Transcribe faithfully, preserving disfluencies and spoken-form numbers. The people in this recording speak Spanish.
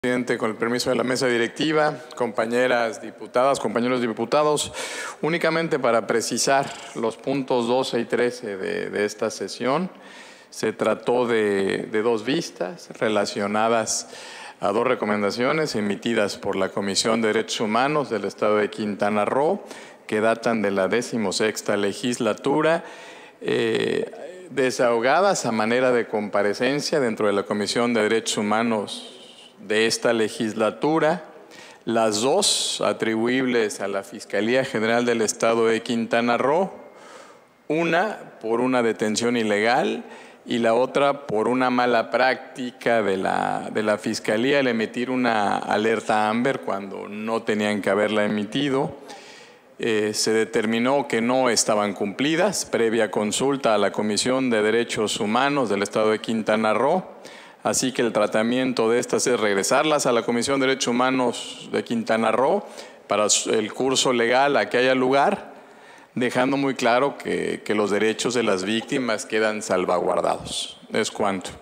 Presidente, con el permiso de la mesa directiva, compañeras diputadas, compañeros diputados, únicamente para precisar los puntos doce y trece de, de esta sesión, se trató de, de dos vistas relacionadas a dos recomendaciones emitidas por la Comisión de Derechos Humanos del Estado de Quintana Roo, que datan de la decimosexta legislatura, eh, desahogadas a manera de comparecencia dentro de la Comisión de Derechos Humanos de esta legislatura, las dos atribuibles a la Fiscalía General del Estado de Quintana Roo, una por una detención ilegal y la otra por una mala práctica de la, de la Fiscalía al emitir una alerta Amber cuando no tenían que haberla emitido. Eh, se determinó que no estaban cumplidas previa consulta a la Comisión de Derechos Humanos del Estado de Quintana Roo. Así que el tratamiento de estas es regresarlas a la Comisión de Derechos Humanos de Quintana Roo para el curso legal a que haya lugar, dejando muy claro que, que los derechos de las víctimas quedan salvaguardados. Es cuanto.